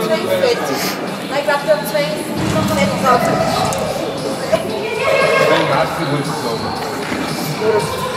fertig. Nein, ich glaube, da haben zwei nicht drauf. Wenn Gas, die Wunsch